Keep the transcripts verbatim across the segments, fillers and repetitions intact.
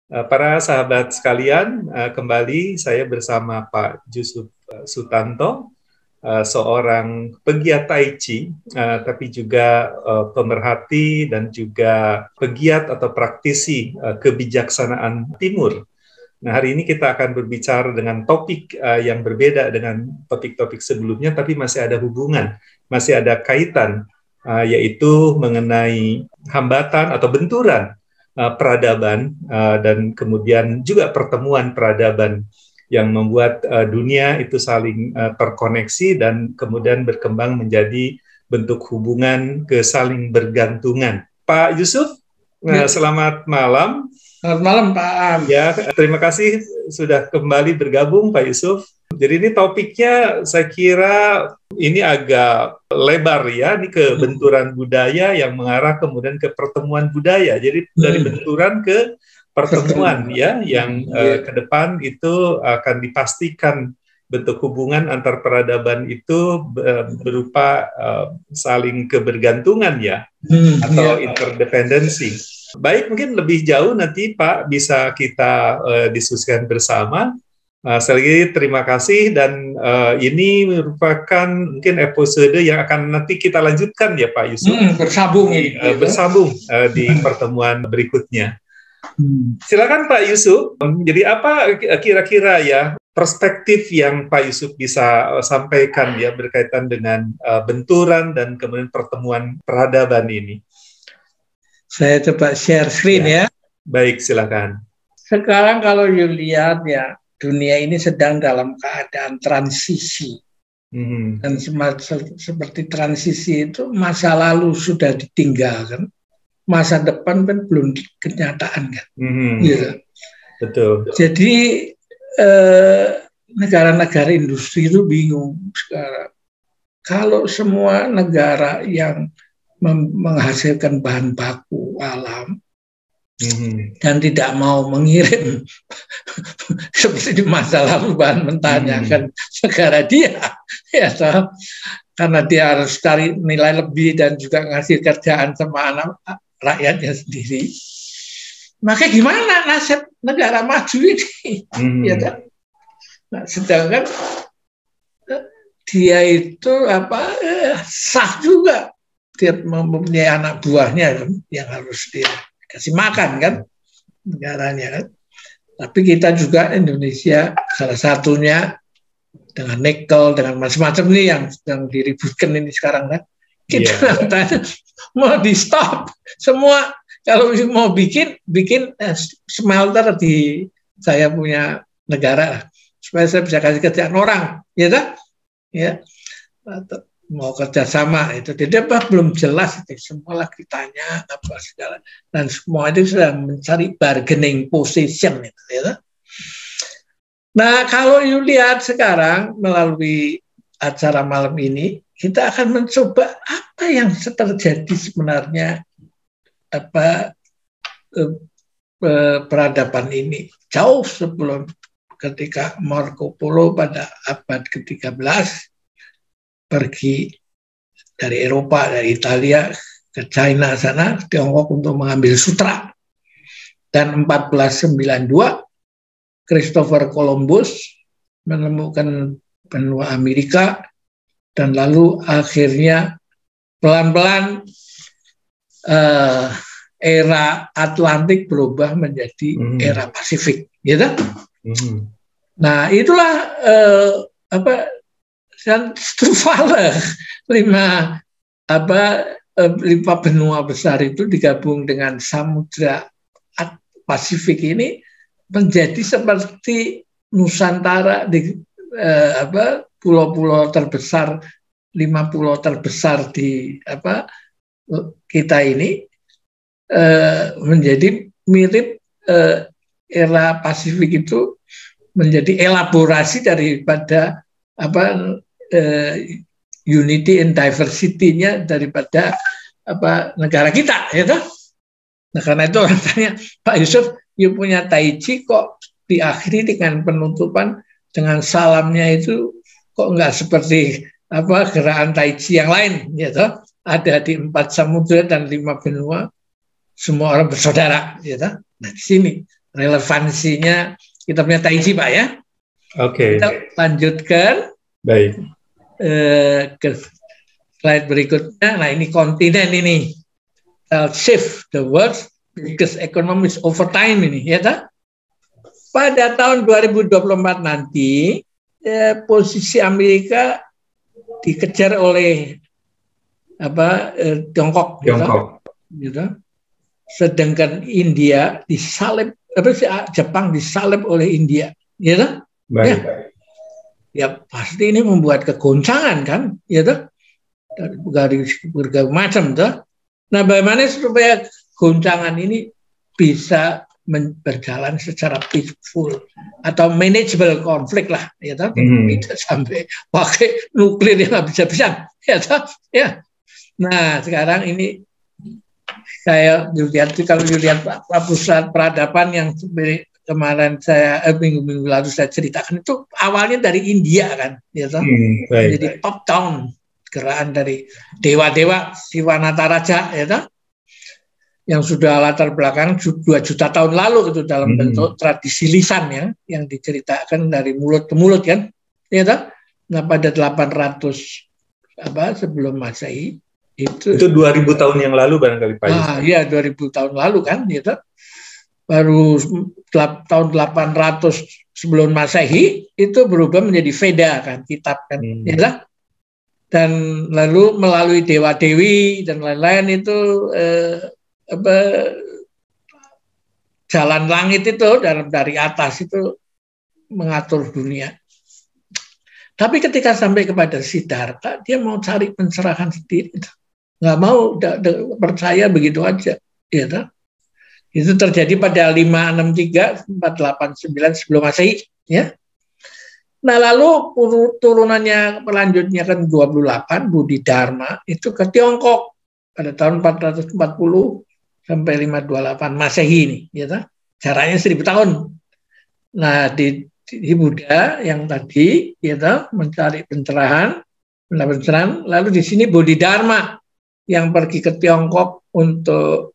Uh, para sahabat sekalian, uh, kembali saya bersama Pak Yusuf uh, Sutanto, uh, seorang pegiat Tai Chi, uh, tapi juga uh, pemerhati dan juga pegiat atau praktisi uh, kebijaksanaan Timur. Nah, hari ini kita akan berbicara dengan topik uh, yang berbeda dengan topik-topik sebelumnya, tapi masih ada hubungan, masih ada kaitan, uh, yaitu mengenai hambatan atau benturan uh, peradaban uh, dan kemudian juga pertemuan peradaban yang membuat uh, dunia itu saling uh, terkoneksi dan kemudian berkembang menjadi bentuk hubungan ke saling bergantungan. Pak Yusuf, uh, selamat malam. Selamat malam Pak Am. Ya, terima kasih sudah kembali bergabung Pak Yusuf. Jadi ini topiknya saya kira ini agak lebar ya, ini ke benturan budaya yang mengarah kemudian ke pertemuan budaya. Jadi hmm. dari benturan ke pertemuan ya, yang uh, ke depan itu akan dipastikan bentuk hubungan antar peradaban itu uh, berupa uh, saling kebergantungan ya, hmm, atau yeah. interdependensi. Baik, mungkin lebih jauh nanti Pak bisa kita uh, diskusikan bersama. Uh, sekali lagi terima kasih dan uh, ini merupakan mungkin episode yang akan nanti kita lanjutkan ya Pak Yusuf. Hmm, bersambung ini. Uh, bersambung uh, di pertemuan berikutnya. Hmm. Silakan Pak Yusuf. Jadi apa kira-kira ya perspektif yang Pak Yusuf bisa uh, sampaikan ya berkaitan dengan uh, benturan dan kemudian pertemuan peradaban ini? Saya coba share screen ya. ya. Baik, silakan. Sekarang kalau you lihat ya, dunia ini sedang dalam keadaan transisi. Mm-hmm. Dan sem- seperti transisi itu, masa lalu sudah ditinggalkan, masa depan kan belum kenyataan kan. Mm-hmm. Gitu. Betul. Jadi eh, negara-negara industri itu bingung sekarang. Kalau semua negara yang menghasilkan bahan baku alam mm-hmm. dan tidak mau mengirim seperti di masa lalu bahan mentahnya mm-hmm. kan negara dia ya so, karena dia harus cari nilai lebih dan juga ngasih kerjaan sama anak rakyatnya sendiri, maka gimana nasib negara maju ini mm-hmm. ya kan? Nah, sedangkan dia itu apa eh, sah juga. Dia mempunyai anak buahnya kan, yang harus dikasih makan kan negaranya kan. Tapi kita juga Indonesia salah satunya dengan nikel, dengan macam-macam nih yang sedang diributkan ini sekarang kan. Kita yeah. mau di stop semua, kalau mau bikin bikin eh, smelter di saya punya negara supaya saya bisa kasih kerjaan orang, ya kan? Ya. Atau mau kerjasama itu tidak apa belum jelas itu semua lagi tanya apa segala dan semua itu sedang mencari bargaining position itu ya. Nah kalau you lihat sekarang melalui acara malam ini kita akan mencoba apa yang terjadi sebenarnya apa eh, eh, peradaban ini jauh sebelum ketika Marco Polo pada abad ke tiga belas pergi dari Eropa, dari Italia ke China sana, Tiongkok untuk mengambil sutra. Dan empat belas sembilan puluh dua, Christopher Columbus menemukan benua Amerika, dan lalu akhirnya pelan-pelan uh, era Atlantik berubah menjadi mm. era Pasifik. Gitu? Mm. Nah itulah uh, apa dan Stufala lima apa lima benua besar itu digabung dengan Samudra Pasifik ini menjadi seperti Nusantara di eh, apa pulau-pulau terbesar lima pulau terbesar di apa kita ini eh, menjadi mirip eh, era Pasifik itu menjadi elaborasi daripada apa Uh, unity and diversity-nya daripada apa negara kita, ya kan? Nah karena itu orang tanya Pak Yusuf, you punya Tai Chi kok diakhiri dengan penutupan dengan salamnya itu kok enggak seperti apa gerakan Tai Chi yang lain, ya toh? Ada di empat samudra dan lima benua, semua orang bersaudara, ya toh? Nah di sini relevansinya kita punya Taiji, Pak ya. Oke. Okay. Kita lanjutkan. Baik. Eh, ke slide berikutnya. Nah, ini kontinen ini. Uh, shift the world because economy is over time ini, ya tak? Pada tahun dua ribu dua puluh empat nanti, eh, posisi Amerika dikejar oleh apa eh, Tiongkok, Tiongkok. Gitu, gitu. Sedangkan India disalib, apa sih Jepang disalib oleh India, gitu. Baik. Ya, ya pasti ini membuat kegoncangan kan, gitu. Dari berbagai macam, tuh. Nah, bagaimana supaya goncangan ini bisa berjalan secara peaceful atau manageable konflik lah, ya tak? Hmm. Tidak sampai pakai nuklir yang habis-habisan, ya tak? Ya. Nah, sekarang ini saya dilihat kalau dilihat pusat peradaban yang kemarin saya eh, minggu-minggu lalu saya ceritakan itu awalnya dari India kan, ya tak? Hmm, jadi top down gerakan dari dewa-dewa Siwanataraja, ya tak? Yang sudah latar belakang dua juta tahun lalu itu dalam hmm. bentuk tradisi lisan ya, yang diceritakan dari mulut ke mulut kan, ya tak? Nah, pada delapan ratus apa sebelum Masehi itu itu dua ribu tahun yang lalu barangkali Pak. Ah, iya dua ribu tahun lalu kan, ya tak? Baru tahun delapan ratus sebelum Masehi itu berubah menjadi Veda kan, kitab kan, hmm. ya tak? Dan lalu melalui dewa-dewi dan lain-lain itu eh, apa, jalan langit itu dalam dari atas itu mengatur dunia. Tapi ketika sampai kepada Siddhartha, dia mau cari pencerahan sendiri, nggak mau da, da, percaya begitu aja, ya tak? Itu terjadi pada lima enam tiga empat delapan sembilan sebelum Masehi, ya. Nah, lalu turunannya pelanjutnya kan dua puluh delapan Bodhidharma itu ke Tiongkok pada tahun empat ratus empat puluh sampai lima dua delapan Masehi ini, ya tak? Jaraknya seribu tahun. Nah, di, di Buddha yang tadi, ya tak? Mencari pencerahan, pencerahan. Lalu di sini Bodhidharma yang pergi ke Tiongkok untuk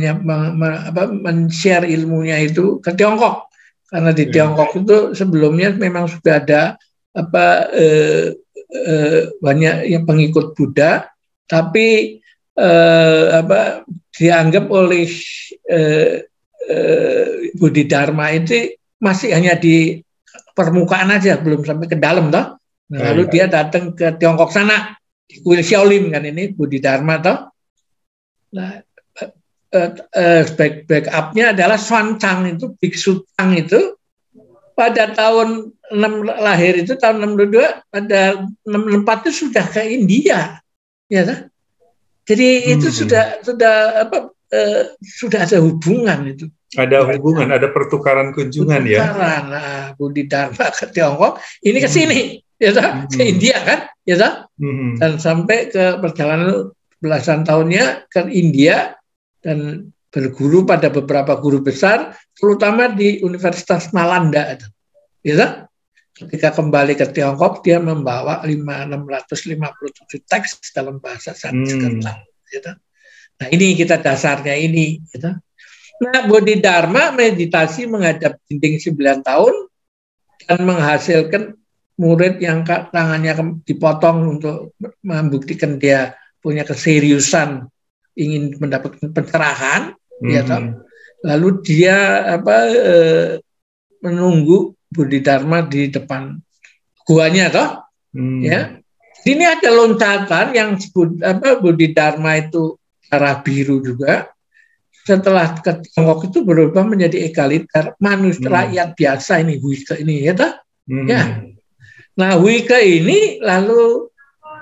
men-share ilmunya itu ke Tiongkok. Karena di Tiongkok itu sebelumnya memang sudah ada apa eh, eh, banyak yang pengikut Buddha, tapi eh, apa dianggap oleh eh, eh, Bodhidharma itu masih hanya di permukaan aja, belum sampai ke dalam toh. Nah, lalu dia datang ke Tiongkok sana, di kuil Shaolin kan ini Bodhidharma toh. Nah, Uh, uh, back backupnya adalah Xuanzang itu, Biksu Tang itu pada tahun enam lahir itu tahun enam puluh dua, pada enam puluh empat itu sudah ke India, ya kan? Jadi hmm. itu sudah sudah apa uh, sudah ada hubungan itu. Ada hubungan, ada pertukaran kunjungan pertukaran, ya. Pertukaran, nah, Bodhidharma ke Tiongkok, ini ke sini, hmm. ya kan? Hmm. Ke India kan, ya kan? Hmm. Dan sampai ke perjalanan belasan tahunnya ke India. Dan berguru pada beberapa guru besar, terutama di Universitas Nalanda. Ya, ketika kembali ke Tiongkok, dia membawa enam ratus lima puluh tujuh teks dalam bahasa Sanskerta. Hmm. Ya, nah, ini kita dasarnya ini. Ya. Nah, Bodhidharma meditasi menghadap dinding sembilan tahun dan menghasilkan murid yang tangannya dipotong untuk membuktikan dia punya keseriusan ingin mendapatkan pencerahan, mm-hmm. ya toh. Lalu dia apa e, menunggu Bodhidharma di depan guanya toh, mm. ya. Ini ada loncatan yang sebut apa Bodhidharma itu darah biru juga. Setelah ke Tiongkok itu berubah menjadi egaliter, manusia mm. rakyat biasa ini Huike ini, ya toh, mm. ya. Nah, Huike ini lalu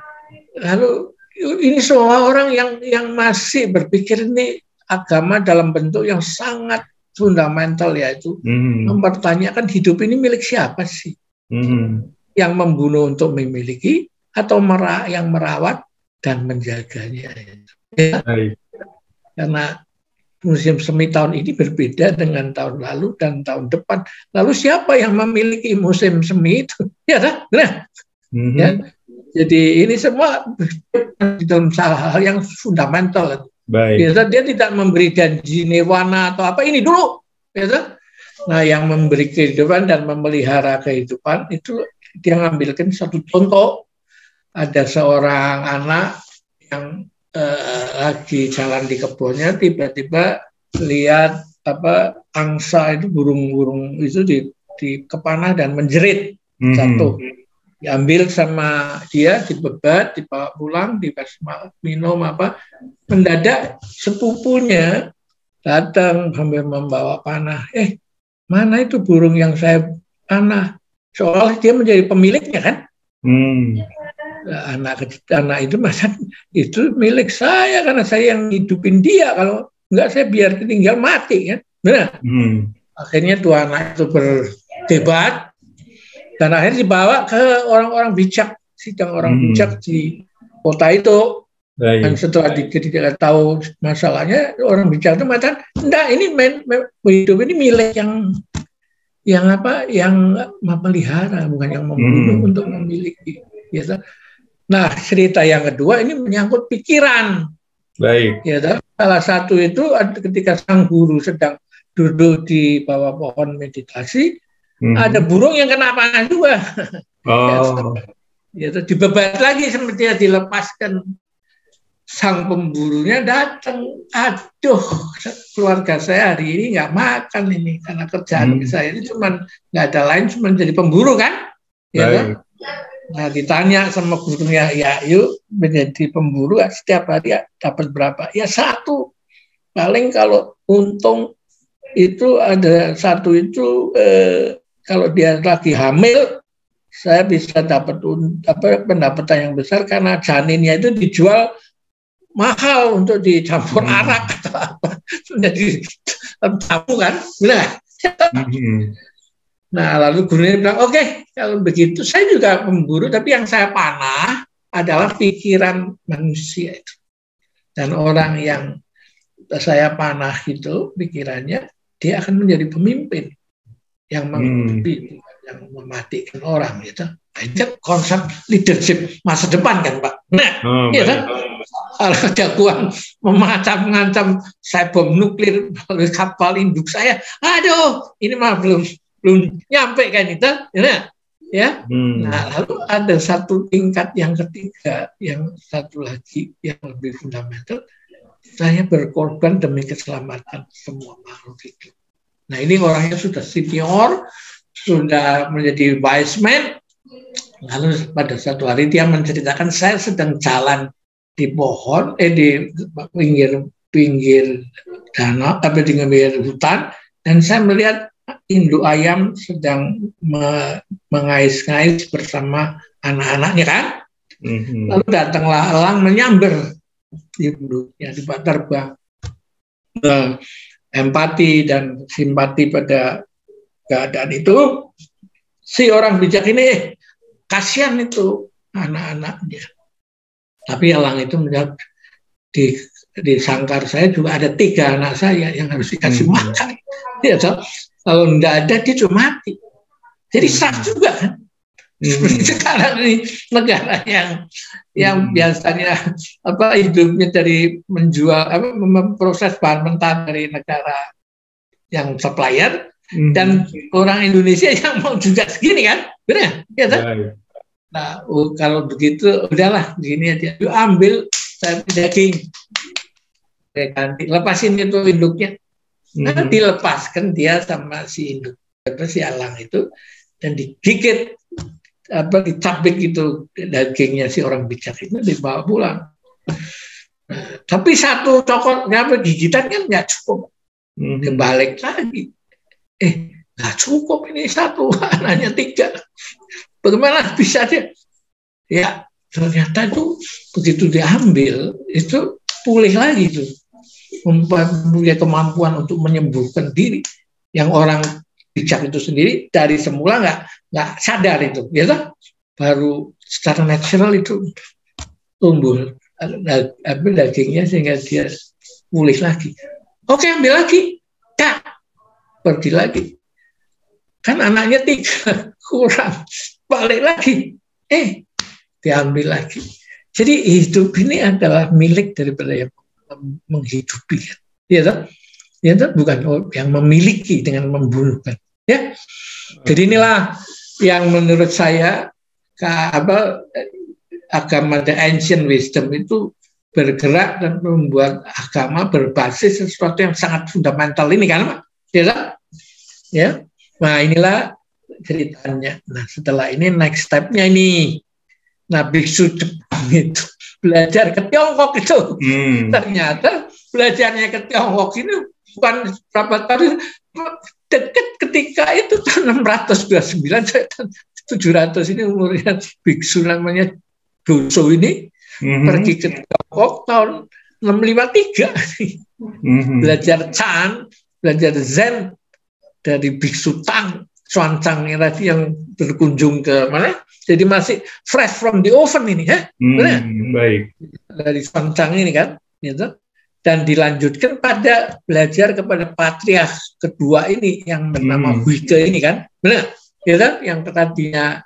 lalu ini semua orang yang yang masih berpikir ini agama dalam bentuk yang sangat fundamental, yaitu mm. mempertanyakan hidup ini milik siapa sih? Mm. Yang membunuh untuk memiliki atau merah, yang merawat dan menjaganya. Ya. Karena musim semi tahun ini berbeda dengan tahun lalu dan tahun depan. Lalu siapa yang memiliki musim semi itu? Ya, nah, mm-hmm. ya. Jadi ini semua dalam hal yang fundamental. Baik. Biasa dia tidak memberi janji nirwana atau apa ini dulu. Biasa. Nah, yang memberi kehidupan dan memelihara kehidupan itu dia ngambilkan satu contoh. Ada seorang anak yang eh, lagi jalan di kebunnya, tiba-tiba lihat apa angsa itu, burung-burung itu di, di kepanah dan menjerit, jatuh. Mm-hmm. Diambil sama dia, dibebat, dibawa pulang, dikasih minum apa. Mendadak sepupunya datang sambil membawa panah. Eh, mana itu burung yang saya panah? Seolah dia menjadi pemiliknya kan? Hmm. Anak anak itu masa itu milik saya karena saya yang hidupin dia. Kalau enggak saya biar tinggal mati kan? Benar. Hmm. Akhirnya tuh anak itu berdebat dan akhirnya dibawa ke orang-orang bijak, sidang orang hmm. bijak di kota itu. Baik. Dan setelah dikira tahu masalahnya, orang bijak itu mengatakan, enggak, ini men, men, hidup ini milik yang yang apa, yang memelihara, bukan yang membunuh hmm. untuk memiliki. Ya, nah, cerita yang kedua ini menyangkut pikiran. Baik. Ya, salah satu itu ketika sang guru sedang duduk di bawah pohon meditasi, hmm. ada burung yang kena panah juga. Oh. Ya, dibebat lagi sampai dia dilepaskan. Sang pemburunya datang, aduh, keluarga saya hari ini nggak makan ini karena kerjaan hmm. saya ini cuma nggak ada lain, cuma jadi pemburu kan, ya kan? Nah ditanya sama gurunya, ya yuk menjadi pemburu setiap hari ya, dapat berapa? Ya satu, paling kalau untung itu ada satu itu eh, kalau dia lagi hamil, saya bisa dapat apa pendapatan yang besar karena janinnya itu dijual mahal untuk dicampur hmm. arak atau apa, jadi tahu kan, benar. Hmm. Nah lalu gurunya bilang, oke okay, kalau begitu saya juga pemburu, tapi yang saya panah adalah pikiran manusia itu. Dan orang yang saya panah itu pikirannya, dia akan menjadi pemimpin yang menghidupi, hmm. yang mematikan orang gitu. Nah, itu konsep leadership masa depan kan Pak. Nah, oh, iya kan? Kalau jagoan memacam-macam saya bom nuklir melalui kapal induk saya, aduh, ini mah belum belum nyampe kan itu, ya. ya? Hmm. Nah, lalu ada satu tingkat yang ketiga, yang satu lagi yang lebih fundamental, saya berkorban demi keselamatan semua makhluk hidup. Nah, ini orangnya sudah senior, sudah menjadi wise man. Lalu pada satu hari dia menceritakan, saya sedang jalan di pohon, eh di pinggir pinggir danau, tapi di pinggir hutan, dan saya melihat induk ayam sedang me, mengais-ngais bersama anak-anaknya kan. Mm-hmm. Lalu datanglah elang menyamber induknya, dibuat terbang. Nah, empati dan simpati pada keadaan itu, si orang bijak ini kasihan itu anak-anaknya. Tapi elang itu menjawab, di, di sangkar saya juga ada tiga anak saya yang harus dikasih hmm. makan. Ya, so, kalau tidak ada dia cuma mati. Jadi sah juga kan. Hmm. Seperti sekarang ini negara yang yang hmm. biasanya apa hidupnya dari menjual apa memproses bahan mentah dari negara yang supplier. Hmm. Dan orang Indonesia yang mau juga segini kan, benar? Ya, ya, ya. Nah, oh, kalau begitu udahlah, gini aja. Yuk ambil saya daging, saya ganti, lepasin itu induknya. Nah, hmm. dilepaskan dia sama si induk, atau si elang itu, dan digigit, apa dicabik itu dagingnya si orang bijak itu dibawa pulang. Nah, tapi satu cokot, apa gigitan kan nggak cukup, hmm. kebalik lagi. Eh, nggak cukup ini satu, anaknya tiga. Bagaimana bisa dia? Ya, ternyata itu begitu diambil, itu pulih lagi tuh. Mempunyai kemampuan untuk menyembuhkan diri. Yang orang bijak itu sendiri dari semula nggak nggak sadar itu, gitu. Baru secara natural itu tumbuh ambil dagingnya sehingga dia pulih lagi. Oke, ambil lagi, Kak. Pergi lagi, kan anaknya tiga kurang, balik lagi, eh diambil lagi. Jadi hidup ini adalah milik daripada yang menghidupi, ya, ya bukan yang memiliki dengan membunuh kan. Ya, jadi inilah yang menurut saya apa agama the ancient wisdom itu bergerak dan membuat agama berbasis sesuatu yang sangat fundamental ini kan, ya, ya. Nah inilah ceritanya. Nah setelah ini next stepnya ini, nah biksu Jepang itu belajar ke Tiongkok itu, hmm. ternyata belajarnya ke Tiongkok ini bukan berapa tahun dekat ketika itu tahun enam ratus dua puluh sembilan tujuh ratus ini umurnya biksu namanya Doso ini. Mm-hmm. Pergi ke Tiongkok tahun enam lima tiga mm-hmm. belajar Chan, belajar Zen dari biksu Tang, Xuanzang tadi yang berkunjung ke mana? Jadi masih fresh from the oven ini, ya? Mm, baik. Dari Xuanzang ini kan, gitu. Dan dilanjutkan pada belajar kepada patriark kedua ini yang bernama mm. Huike ini kan, benar? Gitu? Yang tadinya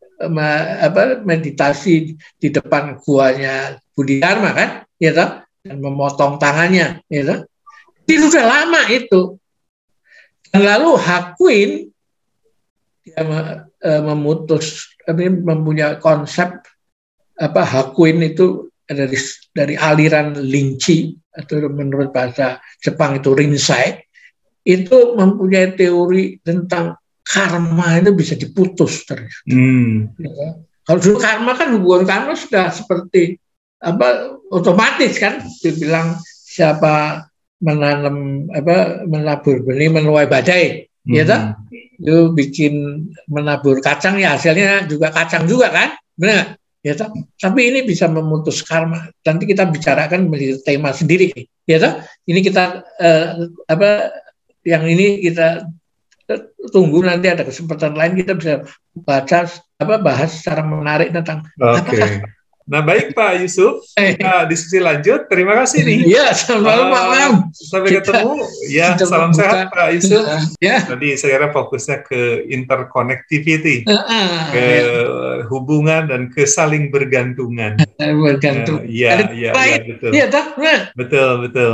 apa meditasi di depan guanya Bodhidharma kan, ya toh, dan memotong tangannya, ya toh. Itu sudah lama itu. Dan lalu Hakuin dia memutus, mempunyai konsep apa Hakuin itu dari dari aliran Lingqi atau menurut bahasa Jepang itu Rinzai, itu mempunyai teori tentang karma itu bisa diputus ternyata. Hmm. Ya. Kalau dulu karma kan hubungan karma sudah seperti apa otomatis kan, dibilang siapa menanam apa menabur benih menuai badai, hmm. ya toh? Itu bikin menabur kacang ya hasilnya juga kacang juga kan, benar? Ya toh? Tapi ini bisa memutus karma. Nanti kita bicarakan menjadi tema sendiri, ya toh? Ini kita eh, apa yang ini kita tunggu nanti ada kesempatan lain kita bisa baca apa bahas secara menarik tentang. Oke. Okay. Nah baik Pak Yusuf, nah, diskusi lanjut. Terima kasih nih. Iya, selamat malam. Uh, sampai kita ketemu. Ya, salam buka. Sehat Pak Yusuf. Ya. Tadi saya kira fokusnya ke interconnectivity, uh, uh, ke ya. hubungan dan ke saling bergantungan. Bergantung. Iya, iya, ya, betul. Iya, betul, betul.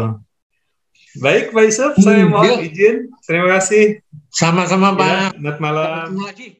Baik Pak Yusuf, saya mohon izin. Terima kasih. Sama-sama Pak. Ya, selamat malam. Ketemu lagi.